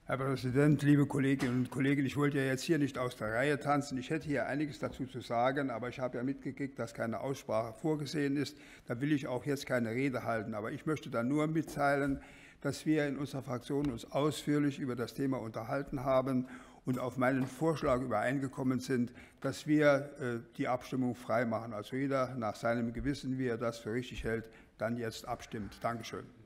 Herr Präsident, liebe Kolleginnen und Kollegen! Ich wollte ja jetzt hier nicht aus der Reihe tanzen. Ich hätte hier einiges dazu zu sagen, aber ich habe ja mitgekriegt, dass keine Aussprache vorgesehen ist. Da will ich auch jetzt keine Rede halten. Aber ich möchte dann nur mitteilen, dass wir in unserer Fraktion uns ausführlich über das Thema unterhalten haben und auf meinen Vorschlag übereingekommen sind, dass wir die Abstimmung frei machen. Also jeder nach seinem Gewissen, wie er das für richtig hält, dann jetzt abstimmt. Dankeschön.